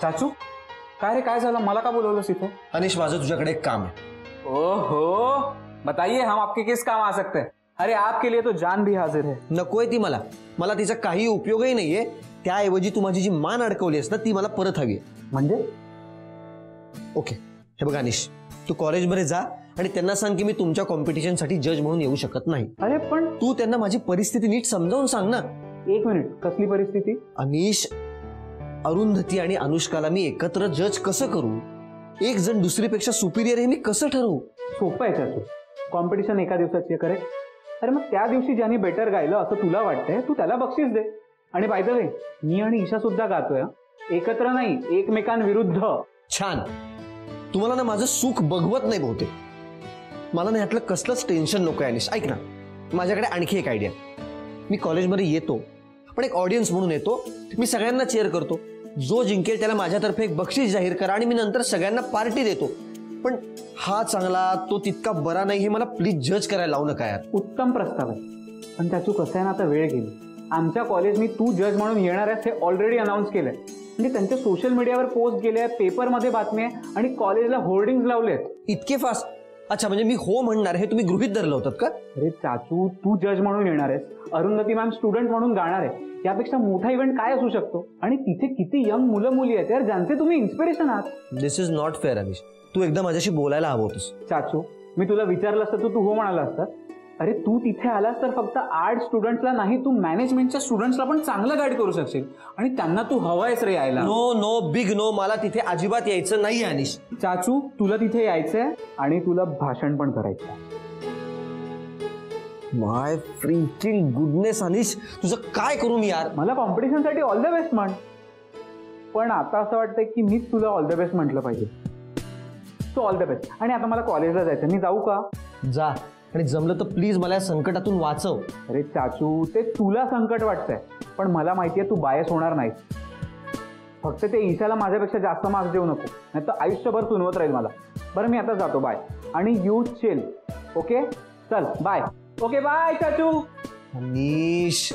चाचू काय रे, काय झालं? मला का बोलवलंस इथे? अनिश, माझं तुझ्याकडे एक काम आहे। ओहो, बताइए, हम आपके किस काम आ सकते हैं? अरे आपके लिए तो जान भी हाजिर है। नकोय ती मला तिचा काही उपयोगही नाहीये। त्याऐवजी तू माझी जी मान अडकवलीस ना ती मला परत हवी आहे। म्हणजे? ओके, हे बघ अनिश, तू कॉलेजमध्ये जा आणि त्यांना सांग की मी तुमच्या कॉम्पिटिशनसाठी जज म्हणून येऊ शकत नाही। अरे पण तू त्यांना माझी परिस्थिती नीट समजावून सांग ना। एक मिनिट, कसली परिस्थिती? अनिश, अरुंधती आणि अनुष्काला मी एकत्र जज कसं करू? एक जण दुसरीपेक्षा सुपिरियर हे मी कसं ठरवू? सोपं आहे चाचू, कॉम्पिटिशन एका दिवसाची करे। अरे मग त्या दिवशी ज्याने बेटर गायलं असं तुला वाटतंय, तू त्याला बक्षीस दे। आणि बाय द वे, मी आणि ईशा सुद्धा गातोय, एकत्र नाही, एकमेकांविरुद्ध। छान, तुम्हाला ना माझं सुख बघवत नाही बहुतेक। मला ना यातलं कसलंच टेन्शन नको अनिश। ऐक ना, माझ्याकडे आणखी एक आयडिया। मी कॉलेजमध्ये येतो पण एक ऑडियन्स म्हणून येतो, मी सगळ्यांना चेअर करतो, जो जिंकेल त्याला माझ्यातर्फे एक बक्षीस जाहीर करा आणि मी नंतर सगळ्यांना पार्टी देतो। पण हा चांगला, तो तितका बरा नाही हे मला प्लीज जज करायला लावू नका यार। उत्तम प्रस्ताव आहे, पण चाचू कसं आहे ना, आता वेळ गेली। आमच्या कॉलेजनी तू जज म्हणून येणार आहेस हे ऑलरेडी अनाऊन्स केलंय, म्हणजे त्यांच्या सोशल मीडियावर पोस्ट गेले, पेपरमध्ये बातम्या आणि कॉलेजला होर्डिंग्स लावलेत। इतके फास्ट? अच्छा, म्हणजे मी हो म्हणणार हे तुम्ही गृहीत धरलं होतं का? अरे चाचू, तू जज म्हणून येणार आहेस, अरुंधती मॅम स्टुडंट म्हणून गाणार आहे, यापेक्षा मोठा इव्हेंट काय असू शकतो? आणि तिथे किती यंग मुलं मुली आहेत यार, ज्यांचे तुम्ही इन्स्पिरेशन आहात। This is not fair Anish, तू एकदा माझ्याशी बोलायला हवं होतंस। चाचू, मी तुला विचारलं असतं तर तू हो म्हणाला असता। अरे तू तिथे आलास तर फक्त आर्ट स्टुडंट्सला नाही, तू मॅनेजमेंटच्या स्टुडंट्सला पण चांगलं गाईड करू शकशील, आणि त्यांना तू हवायस रे यायला। नो नो बिग नो, मला तिथे अजिबात यायचं नाही अनिश। चाचू, तुला तिथे यायचंय आणि तुला भाषण पण करायचंय। माय फ्रीकिंग गुडनेस अनिश, तुझं काय करू मी यार? मला कॉम्पिटिशनसाठी ऑल द बेस्ट म्हण, पण आता असं वाटतंय की मीच तुला ऑल द बेस्ट म्हटलं पाहिजे। So all the best. आणि आता मला कॉलेजला जायचं, मी जाऊ का? जा, आणि जमलं तर प्लीज मला या संकटातून वाचव। अरे चाचू, ते तुला संकट वाटतंय, पण मला माहितीये तू बायस होणार नाहीस। फक्त ते ईशाला माझ्यापेक्षा जास्त मार्क्स देऊ नको, नाही तर आयुष्यभर सुनवत राहील मला। बरं मी आता जातो, बाय। आणि यू चिल, ओके? चल बाय। ओके बाय चाचू। अनिश,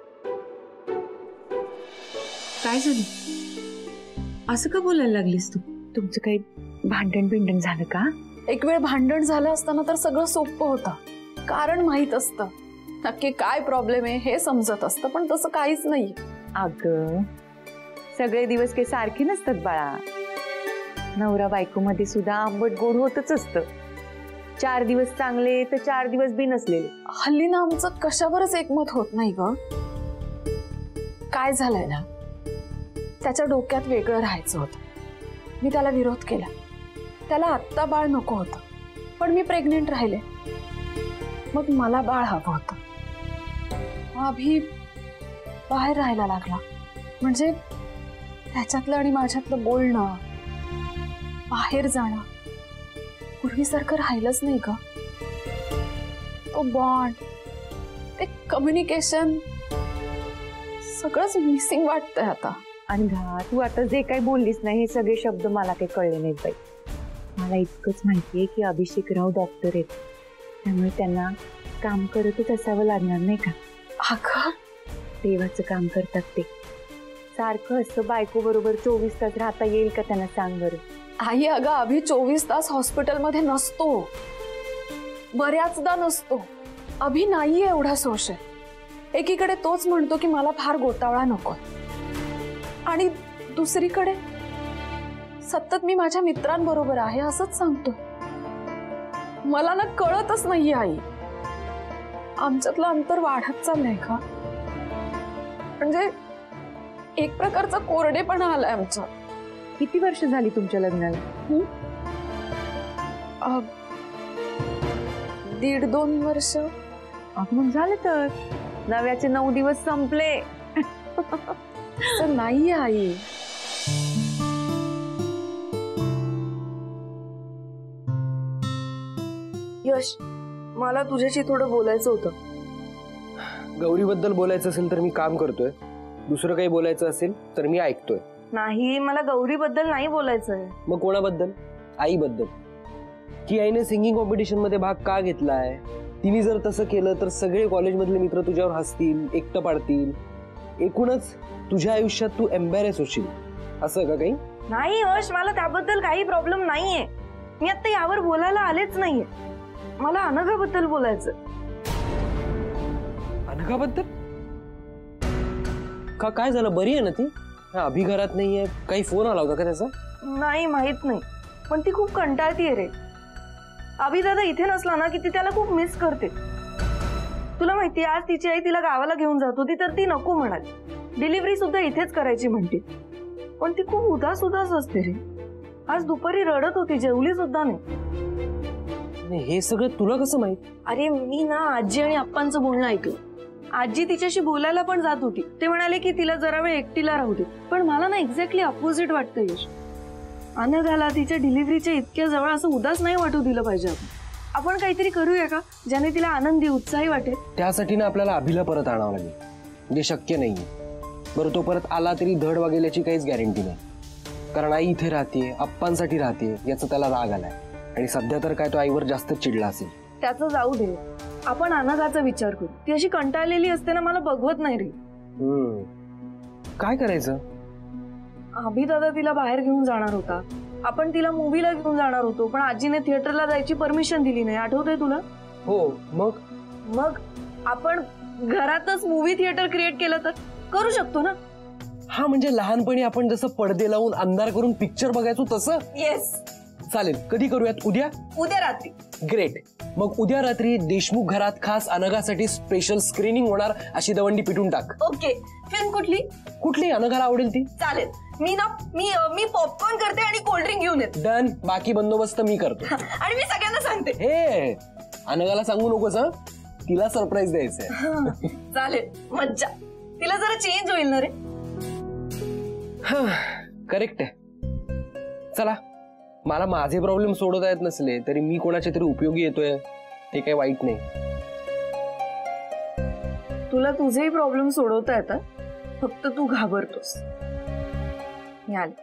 काय झालं? असं का बोलायला लागलीस तू? तुमचं काही भांडण बिंडण झालं का? एक वेळ भांडण झालं असताना तर सगळं सोपं होतं, कारण माहित असतं नक्की काय प्रॉब्लेम आहे हे समजत असतं, पण तसं काहीच नाही। अगं, सगळे दिवस काही सारखे नसतात बाळा, नवरा बायको मध्ये सुद्धा आंबट गोड होतच असतं। 4 दिवस चांगले तर 4 दिवस बी नसलेले। हल्ली ना आमचं कशावरच एकमत होत नाही ग। काय झालंय ना, त्याच्या डोक्यात वेगळं राहायचं होतं, मी त्याला विरोध केला। त्याला आत्ता बाळ नको होतं, पण मी प्रेग्नेंट राहिले, मग मला बाळ हवं होतं। अभि बाहेर राहायला लागला, म्हणजे त्याच्यातलं आणि माझ्यातलं बोलणं, बाहेर जाणं पूर्वीसारखं राहिलंच नाही ग। तो बॉन्ड, ते कम्युनिकेशन, सगळंच मिसिंग वाटतंय आता। आणि तू आता जे काही बोललीस ना, हे सगळे शब्द मला काही कळले नाहीत बाई। मला इतकंच माहितीये की अभिषेकराव डॉक्टर आहेत, त्यामुळे त्यांना काम करतच असावं लागणार नाही का? अगं, देवाचं काम करतात ते। सारखं असं बायको बरोबर 24 तास राहता येईल का त्यांना, सांग बरं? आई, अगं अभि 24 तास हॉस्पिटलमध्ये नसतो, बऱ्याचदा नसतो। अभि नाहीये एवढा सोशल। एकीकडे तोच म्हणतो की मला फार गोतावळा नको, आणि दुसरीकडे सतत मी माझ्या मित्रांबरोबर आहे असंच सांगतो। मला ना कळतच नाहीये आई, आमच्यातलं अंतर वाढत चाललंय का? म्हणजे एक प्रकारचा कोरडेपणा आलाय आमचा। किती वर्ष झाली तुमच्या लग्नाला? 1.5-2 वर्ष। मग झालं तर नव्याचे 9 दिवस संपले। असं नाहीये आई। यश, मला तुझ्याशी थोडं बोलायचं होतं। गौरीबद्दल बोलायचं असेल तर मी काम करतोय, दुसरं काही बोलायचं असेल तर मी ऐकतोय। नाही, मला गौरीबद्दल नाही बोलायचंय। मग कोणाबद्दल? आईबद्दल, की आईने सिंगिंग कॉम्पिटिशन मध्ये भाग का घेतलाय? तिने जर तसं केलं तर सगळे कॉलेजमधले मित्र तुझ्यावर हसतील, एकटं पाडतील, एकूणच तुझ्या आयुष्यात तू एम्बॅरेस होशील, असं का काही? नाही यश, मला त्याबद्दल काही प्रॉब्लेम नाहीये. मी आता यावर बोलायला आलेच नाहीये. मला अनघाबद्दल बोलायचं. अनघाबद्दल? का काय झालं? बरी आहे ना ती? अभि घरात नाहीये. काही फोन आला होता का त्याचा? नाही, माहित नाही, पण ती खूप कंटाळतीये रे. अभि दादा इथे नसला ना की ती त्याला खूप मिस करते. तुला माहितीये, आज तिची आई तिला गावाला घेऊन जात होती तर ती नको म्हणाली. डिलिव्हरी सुद्धा इथेच करायची म्हणते. पण ती खूप उदास असते रे. आज दुपारी रडत होती, जेवली सुद्धा नाही. हे सगळं तुला कसं माहित? अरे मी ना आजी आणि आप्पांचं बोलणं ऐकलं. आजी तिच्याशी बोलायला पण जात होती. ते म्हणाले की तिला जरा वेळ एकटीला राहू दे. पण मला ना एक्झॅक्टली अपोजिट वाटतं यश. अनघाला तिच्या डिलिव्हरीच्या इतक्या जवळ असं उदास नाही वाटू दिलं पाहिजे. आपण काहीतरी करूया का ज्याने तिला आनंदी उत्साही वाटेल? त्यासाठी ना आपल्याला अभिला परत आणावं लागेल. जे शक्य नाहीये. बरं, तो परत आला तरी धड वागेल याची काहीच गॅरंटी नाही. कारण आई इथे राहते, अप्पांसाठी राहते, याचा त्याला राग आलाय. आणि सध्या तर काय तो आईवर जास्त चिडला असेल. त्याचं जाऊ दे, आपण अनघाचा विचार करू. ती अशी कंटाळलेली असते ना, मला बघवत नाही रे. काय करायचं? अभि दादा तिला बाहेर घेऊन जाणार होता. आपण तिला मूवीला घेऊन जाणार होतो, पण आजीने थिएटरला जायची परमिशन दिली नाही. आठवतंय तुला? हो. मग आपण घरातच मूवी थिएटर क्रिएट केलं तर करू शकतो ना? हा, म्हणजे लहानपणी आपण जसं पडदे लावून अंधार करून पिक्चर बघायचो तसं? येस. चालेल. कधी करूयात? उद्या? उद्या रात्री. ग्रेट. मग उद्या रात्री देशमुख घरात खास अनघासाठी स्पेशल स्क्रीनिंग होणार अशी दवंडी पिटून टाक. ओके. फिल्म कुठली अनघाला आवडेल ती? चालेल. मी पॉपकॉर्न करते आणि कोल्ड्रिंक घेऊन येते. डन. बाकी बंदोबस्त मी करतो. आणि मी सगळ्यांना सांगते. हे अनघाला सांगू नकोस हं? तिला सरप्राईज द्यायचंय. चालेल. मज्जा. तिला जरा चेंज होईल ना रे. करेक्ट आहे. चला, मला माझे प्रॉब्लेम सोडवता येत नसले तरी मी कोणाच्या तरी उपयोगी येतोय ते काही वाईट नाही. तुला तुझेही प्रॉब्लेम सोडवता येतात, फक्त तू घाबरतोस. मी आले.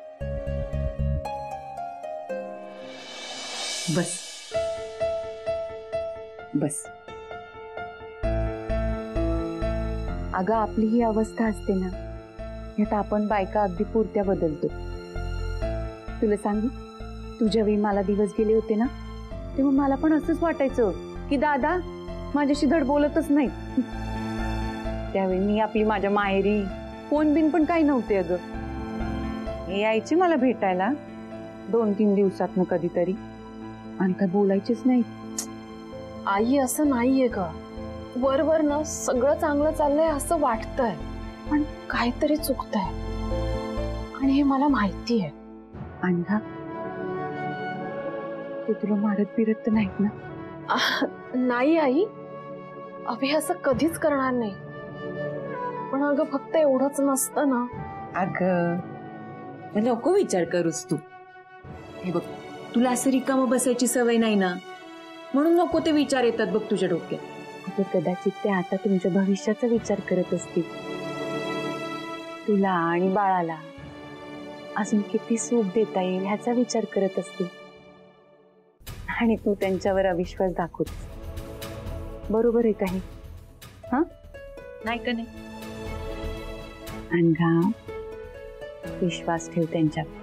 बस बस. अगं, आपली ही अवस्था असते ना, यात आपण बायका अगदी पुरत्या बदलतो. तुला सांगू, तुझ्या वेळी मला दिवस गेले होते ना, तेव्हा मला पण असंच वाटायचं की दादा माझ्याशी धड बोलतच नाही. त्यावेळी मी आपली माझ्या माहेरी, फोन बिन पण काही नव्हते. अगं, हे यायचे मला भेटायला 2-3 दिवसातनं कधीतरी, आणि काय बोलायचेच नाही. आई, असं नाहीये का? वरवर ना सगळं चांगलं चाललंय असं वाटतंय, पण काहीतरी चुकतंय, आणि हे मला माहिती आहे. अनघा, ते तुला मारत बिरत तर नाहीत ना? नाही आई, अभि असं कधीच करणार नाही. पण अगं, फक्त एवढंच नसतं ना. अगं, नको विचार करूस तू. हे बघ, तुला असं रिकामं बसायची सवय नाही ना, म्हणून नको ते विचार येतात बघ तुझ्या डोक्यात. अगं, कदाचित ते आता तुमच्या भविष्याचा विचार करत असतील. तुला आणि बाळाला अजून किती सुख देता येईल ह्याचा विचार करत असतील, आणि तू त्यांच्यावर अविश्वास दाखवतेस. बरोबर आहे काही? हा, नाही का नाही? अनघा, विश्वास ठेव त्यांच्यावर,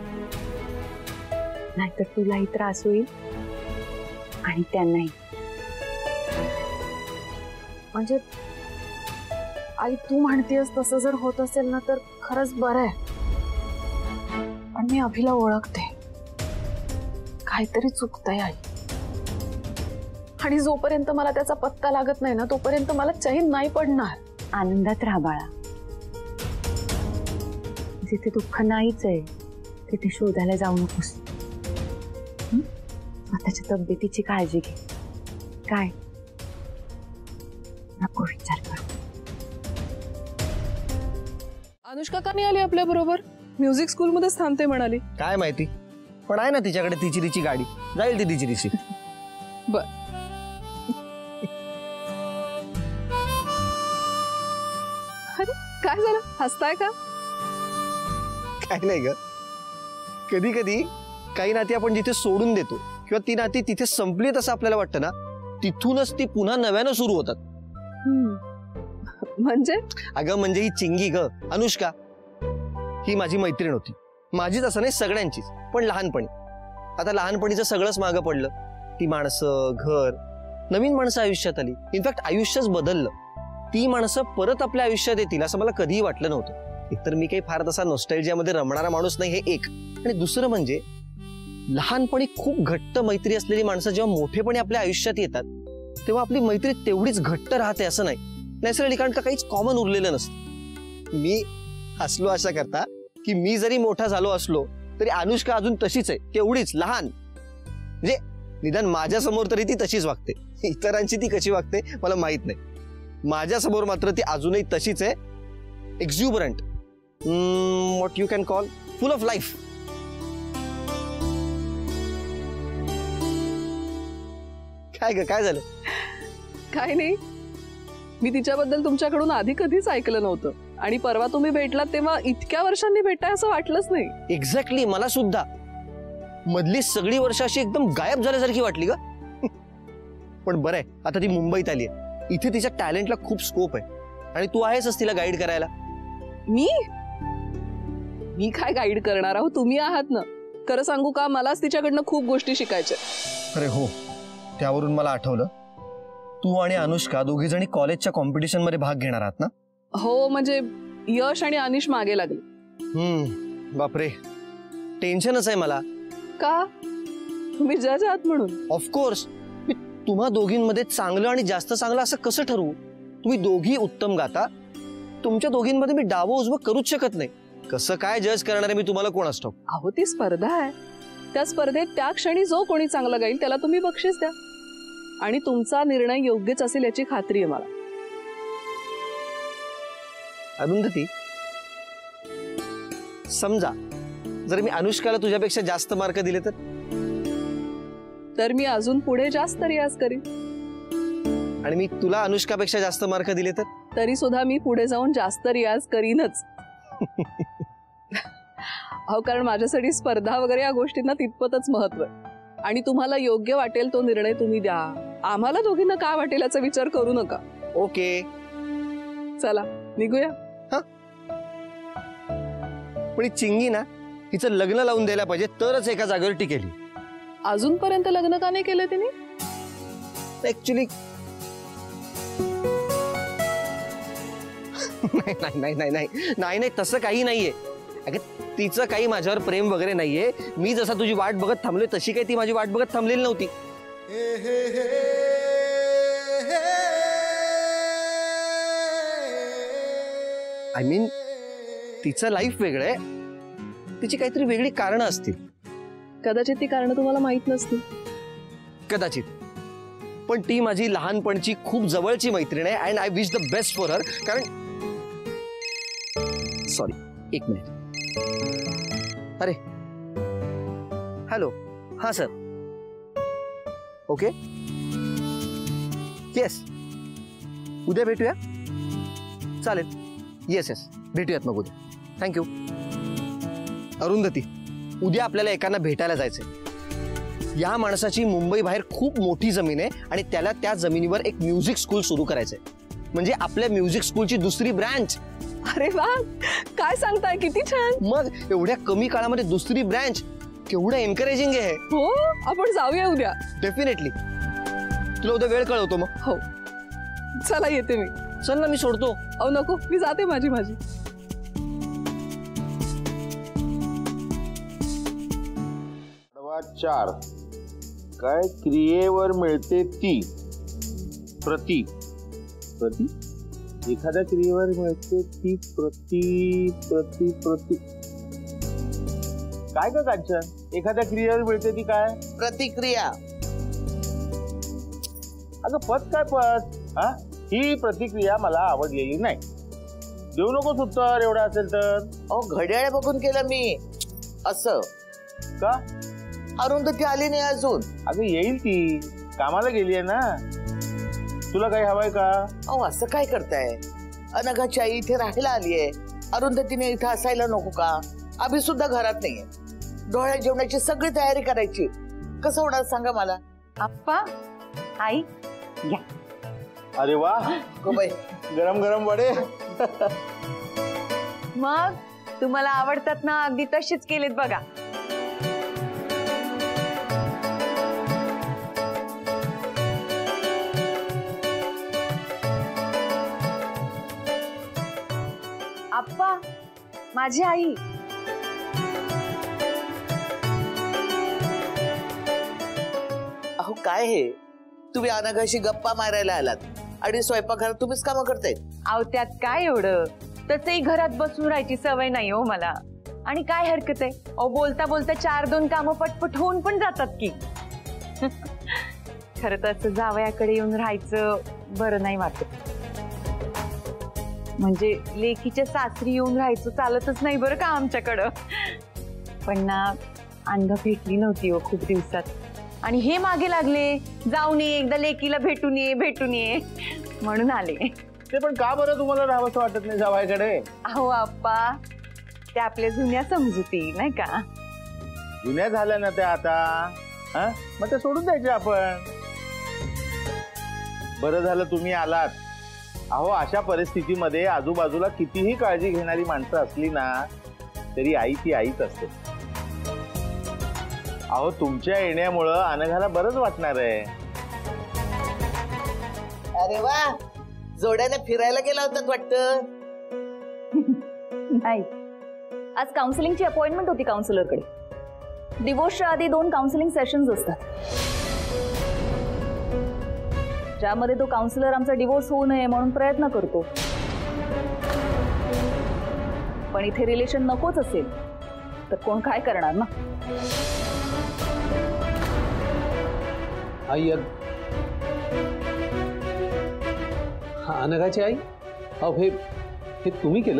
नाहीतर तुलाही त्रास होईल आणि त्यांनाही. म्हणजे आई, तू म्हणतेस तसं जर होत असेल ना तर खरंच बरं आहे. पण मी अभिला ओळखते, काहीतरी चुकतंय आई. आणि जोपर्यंत मला त्याचा पत्ता लागत नाही ना, तोपर्यंत मला चैन नाही पडणार. आनंदात राहा बाळा. जिथे दुःख नाहीच आहे तिथे शोधायला जाऊ नकोस. स्वतःच्या तब्येतीची काळजी घे. काय नको विचार कर. अनुष्का का नाही आली आपल्या बरोबर? म्युझिक स्कूल मध्येच थांबते म्हणाली. काय माहिती, पण आहे ना तिच्याकडे तिची तिची गाडी, जाईल ती तिची तिची. बर, अरे काय झालं, हसताय का? काय नाही ग, कधी कधी काही नाती आपण जिथे सोडून देतो किंवा ती नाती तिथे संपलीत असं आपल्याला वाटतं ना, तिथूनच ती पुन्हा नव्यानं सुरू होतात. म्हणजे? अगं, म्हणजे ही चिंगी ग अनुष्का, ही माझी मैत्रीण होती. माझीच असं नाही, सगळ्यांचीच, पण लहानपणी. आता लहानपणीचं सगळंच मागं पडलं. ती माणसं, घर, नवीन माणसं आयुष्यात आली. इनफॅक्ट आयुष्यच बदललं. ती माणसं परत आपल्या आयुष्यात येतील असं मला कधीही वाटलं नव्हतं. एकतर मी काही फार तसा नॉस्टॅल्जियामध्ये रमणारा माणूस नाही, हे एक. आणि दुसरं म्हणजे लहानपणी खूप घट्ट मैत्री असलेली माणसं जेव्हा मोठेपणी आपल्या आयुष्यात येतात तेव्हा आपली मैत्री तेवढीच घट्ट राहते असं नाही. नॅचरली, कारण का काहीच कॉमन उरलेलं नसतं. मी हसलो अशा करता की मी जरी मोठा झालो असलो तरी अनुष्का अजून तशीच आहे, तेवढीच लहान. म्हणजे निदान माझ्या समोर तरी ती तशीच वागते. इतरांची ती कशी वागते मला माहित नाही. माझ्या समोर मात्र ती अजूनही तशीच आहे. Exuberant, what you can call, full of life. काय ग, काय झालं? काय नाही, मी तिच्याबद्दल तुमच्याकडून आधी कधीच ऐकलं नव्हतं आणि परवा तुम्ही भेटलात तेव्हा इतक्या वर्षांनी भेटताय असं वाटलंच नाही. एक्झॅक्टली, मला सुद्धा मधली सगळी वर्ष अशी एकदम गायब झाल्यासारखी वाटली ग. पण बरं आहे, आता ती मुंबईत आली आहे. इथे तिच्या टॅलेंटला खूप स्कोप आहे आणि तू आहेसच तिला गाईड करायला. मी काय गाईड करणार आहो, तुम्ही आहात ना. खरं सांगू का, मलाच तिच्याकडनं खूप गोष्टी शिकायच्या. अरे हो, त्यावरून मला आठवलं, तू आणि अनुष्का दोघी जणी कॉलेजच्या कॉम्पिटिशन मध्ये भाग घेणार आहात ना? हो, म्हणजे यश आणि अनिश मागे लागले. बापरे, टेन्शनच आहे मला. का? तुम्ही जज आहात म्हणून? ऑफकोर्स. मी तुम्हा दोघींमध्ये चांगलं आणि जास्त चांगलं असं कसं ठरवू? तुम्ही दोघी उत्तम गाता, तुमच्या दोघींमध्ये मी डावं उजवं करूच शकत नाही. कसं काय जज करणार आहे मी तुम्हाला, कोण असतो? अहो, ती स्पर्धा आहे. त्या स्पर्धेत त्या क्षणी जो कोणी चांगला गाईल त्याला तुम्ही बक्षीस द्या आणि तुमचा निर्णय योग्यच असेल याची खात्री आहे मला. अरुंधती, समजा जर मी अनुष्काला तुझ्यापेक्षा जास्त मार्क दिले तर मी अजून पुढे जास्त रियाज करीन. आणि मी तुला अनुष्कापेक्षा जास्त मार्क दिले तरी सुद्धा मी पुढे जाऊन जास्त रियाज करीनच. अहो, कारण माझ्यासाठी स्पर्धा वगैरे या गोष्टींना तितपतच महत्व आहे. आणि तुम्हाला योग्य वाटेल तो निर्णय तुम्ही द्या. आम्हाला दोघींना काय वाटेल याचा विचार करू नका. ओके, चला निघूया. पण ही चिंगी ना, हिचं लग्न लावून द्यायला पाहिजे तरच एका जागेवर टिकेली. अजूनपर्यंत लग्न का नाही केलं तिने? ऍक्च्युली नाही, तसं काही नाहीये. अगं, तिचं काही माझ्यावर प्रेम वगैरे नाहीये. मी जसा तुझी वाट बघत थांबलोय तशी काही ती माझी वाट बघत थांबलेली नव्हती. आय मीन, तिचं लाईफ वेगळं आहे, तिची काहीतरी वेगळी कारणं असतील. कदाचित ती कारणं तुम्हाला माहित नसतील. कदाचित, पण ती माझी लहानपणची खूप जवळची मैत्रीण आहे and I wish the best for her. कारण सॉरी, एक मिनिट. अरे हॅलो, हा सर. ओके, येस, उद्या भेटूया. चालेल, येस येस, भेटूयात मग उद्या. थँक्यू. अरुंधती, उद्या आपल्याला एकांना भेटायला जायचंय. या माणसाची मुंबई बाहेर खूप मोठी जमीन आहे आणि त्याला त्या जमिनीवर एक म्युझिक स्कूल सुरू करायचंय. म्हणजे आपल्या म्युझिक स्कूलची दुसरी ब्रँच. अरे वा, काय सांगताय, किती छान. मग एवढ्या कमी काळामध्ये दुसरी ब्रँच, केवढं एनकरेजिंग आहे. हो, आपण जाऊया उद्या. डेफिनेटली. तुला उद्या वेळ कळवतो मग. हो, चला येते मी. चल ना, मी सोडतो. अहो नको, मी जाते माझी. 4 काय क्रियेवर मिळते ती प्रति प्रति एखाद्या क्रियेवर मिळते ती प्रति प्रति प्रति काय का कांचन, एखाद्या क्रियेवर मिळते ती काय? प्रतिक्रिया. अगं पद काय पद? हा, ही प्रतिक्रिया मला आवडलेली नाही. देऊ नकोस उत्तर एवढं असेल तर. अहो, घड्याळ बघून केलं मी असं. का? अरुंधती आली नाही अजून. अगं येईल ती, कामाला गेली आहे ना. तुला काही हवंय का? अहो, असं काय करताय? अनघाची आई इथे राहायला आलीये, अरुंधतीने इथे असायला नको का? अभि सुद्धा घरात नाहीये. डोळ्या जेवणाची सगळी तयारी करायची, कसं होणार सांगा मला. आप्पा, आई या. अरे वा, गो बाई, गरम गरम वडे. मग तुम्हाला आवडतात ना, अगदी तशीच केलेत बघा. आप्पा, माझी आई. अहो काय हे, तुम्ही अनघाशी गप्पा मारायला आलात आणि स्वयंपाकघरात तुम्हीच कामं करतायत. अहो त्यात काय एवढं, तसंही घरात बसून राहायची सवय नाही हो मला. आणि काय हरकत आहे, अहो बोलता बोलता 4-2 कामं पटपट होऊन पण जातात की. खरं तर असं जावयाकडे येऊन राहायचं बरं नाही वाटत. म्हणजे लेकीच्या सासरी येऊन राहायचं चालतच नाही बरं का आमच्याकडं. पण ना अनघा भेटली नव्हती हो खूप दिवसात, आणि हे मागे लागले जाऊन ये, एकदा लेकीला भेटून ये म्हणून आले. ते पण का बरं तुम्हाला राहावंसं वाटत नाही जावायकडे? अहो आप्पा, त्या आपल्या जुन्या समजुती नाही का. जुन्या झाल्या ना त्या आता. हा, मग ते सोडून द्यायचे आपण. बरं झालं तुम्ही आलात. अहो अशा परिस्थितीमध्ये आजूबाजूला कितीही काळजी घेणारी माणसं असली ना तरी आई ती आईच असते. अहो तुमच्या येण्यामुळं अनघाला बरंच वाटणार आहे. अरे वा, जोड्याने फिरायला गेला होतात वाटतं. नाही, आज काउन्सिलिंगची अपॉइंटमेंट होती काउन्सिलरकडे. डिवोर्सच्या आधी 2 काउन्सिलिंग सेशन्स असतात, ज्यामध्ये तो काउन्सिलर आमचा डिवोर्स होऊ नये म्हणून प्रयत्न करतो. पण इथे रिलेशन नकोच असेल तर कोण काय करणार ना. आई, अनघाची आई, अहो हे तुम्ही केलं?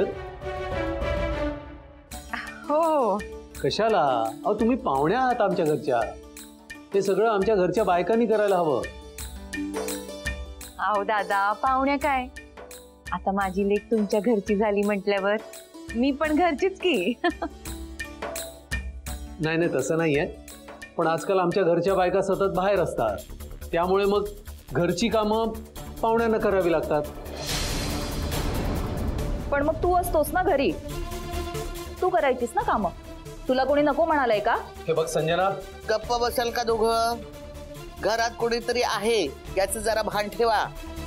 हो. कशाला? अहो तुम्ही पाहुण्या आहात आमच्या घरच्या. हे सगळं आमच्या घरच्या बायकांनी करायला हवं. अहो दादा, पाहुण्या काय, आता माझी लेक तुमच्या घरची झाली म्हटल्यावर मी पण घरचीच की. नाही तसं नाहीये, पण आजकाल आमच्या घरच्या बायका सतत बाहेर असतात, त्यामुळे मग घरची कामं पाहुण्यांना करावी लागतात. पण मग तू असतोस ना घरी, तू करायचीस ना कामं. तुला कोणी नको म्हणालंय का? हे बघ संजना, गप्पा बसाल का दोघं? घरात कोणीतरी आहे याचं जरा भान ठेवा.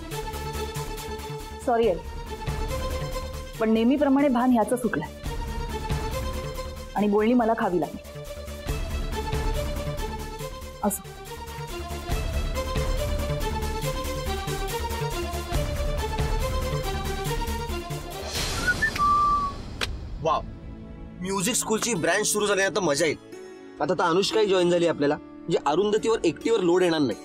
सॉरी आहे, पण नेहमीप्रमाणे भान ह्याचं सुटलंय आणि बोलणी मला खावी लागली. असं वाव, म्युझिक स्कूलची ब्रँच सुरू झाली, आता मजा येईल. आता तर अनुष्काही जॉईन झाली आपल्याला, म्हणजे अरुंधतीवर एकटीवर लोड येणार नाही.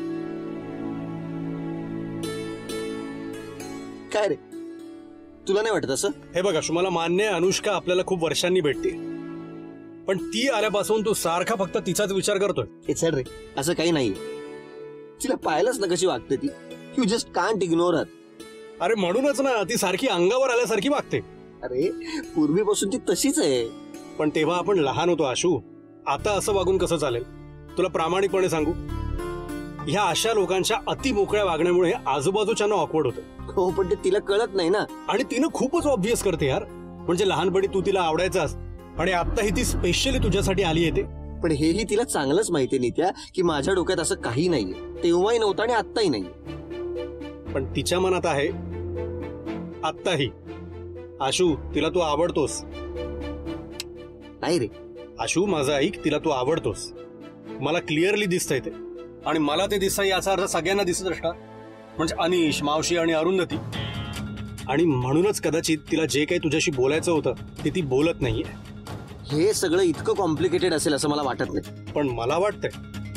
काय रे, तुला नाही वाटत असं? हे बघा, मला मान्य आहे अनुष्का आपल्याला खूप वर्षांनी भेटते, पण ती आल्यापासून तू सारखा फक्त तिचाच विचार करतोय. इट्स रे, असं काही नाही. तिला पाहिलंच ना कशी वागते ती. You just can't ignore her. अरे म्हणूनच ना, ती सारखी अंगावर आल्यासारखी वागते. अरे पूर्वीपासून ती तशीच आहे. पण तेव्हा आपण लहान होतो आशू. आता असं वागून कसं चालेल? तुला प्रामाणिकपणे सांगू, ह्या अशा लोकांच्या अति मोकळ्या वागण्यामुळे आजूबाजूच्यांना ऑकवर्ड होतं. हो, पण ते तिला कळत नाही ना. आणि तिनं खूपच ऑब्व्हियस करते यार. म्हणजे लहानपणी तू तिला आवडायचास आणि आत्ताही ती स्पेशली तुझ्यासाठी आली येते. पण हेही तिला चांगलंच माहितीये नित्या की माझ्या डोक्यात असं काही नाहीये. तेव्हाही नव्हतं आणि आत्ताही नाही. पण तिच्या मनात आहे आत्ताही. आशू, तिला तू आवडतोस. नाही रे आशू, माझं ऐक, तिला तू आवडतोस. मला क्लिअरली दिसतंय ते, आणि मला ते दिसतंय याचा अर्थ सगळ्यांना दिसत असणार, म्हणजे अनिश, मावशी आणि अरुंधती. आणि म्हणूनच कदाचित तिला जे काही तुझ्याशी बोलायचं होतं ते ती बोलत नाहीये. हे सगळं इतकं कॉम्प्लिकेटेड असेल असं मला वाटत नाही. पण मला वाटतंय.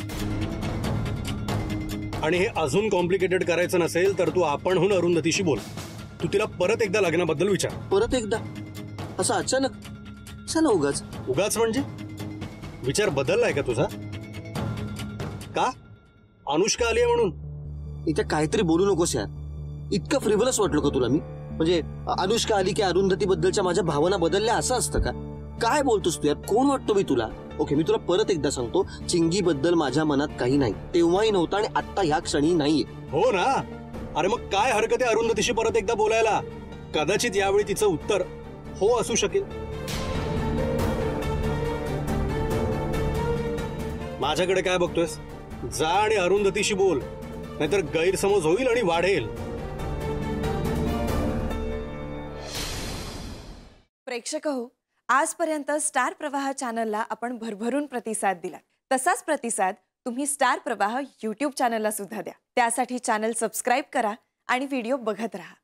आणि हे अजून कॉम्प्लिकेटेड करायचं नसेल तर तू आपणहून अरुंधतीशी बोल. तू तिला परत एकदा लग्नाबद्दल विचार. परत एकदा? असं अचानक? चला उगाच. उगाच म्हणजे विचार बदललाय का तुझा? का? अनुष्का आली आहे म्हणून? इथे काहीतरी बोलू नकोस यार. इतकं फ्रिव्हलस वाटलं का तुला मी? म्हणजे अनुष्का आली की अरुंधती बद्दलच्या माझ्या भावना बदलल्या असं असतं का? काय बोलतोस तू यार? कोण वाटतो मी तुला? ओके, मी तुला परत एकदा सांगतो, चिंगी बद्दल माझ्या मनात काही नाही. तेव्हाही नव्हतं आणि आता ह्या क्षणी नाहीये. हो ना? अरे मग काय हरकत आहे अरुंधतीशी परत एकदा बोलायला? कदाचित यावेळी तिचं उत्तर हो असू शकेल. माझ्याकडे काय बघतोयस? जा आणि अरुंधतीशी बोल, नाहीतर गैरसमज होईल आणि वाढेल. प्रेक्षक हो, आजपर्यंत स्टार प्रवाह चॅनलला आपण भरभरून प्रतिसाद दिला. तसाच प्रतिसाद तुम्ही स्टार प्रवाह यूट्यूब चॅनलला सुद्धा द्या. त्यासाठी चॅनल सबस्क्राईब करा आणि व्हिडिओ बघत राहा.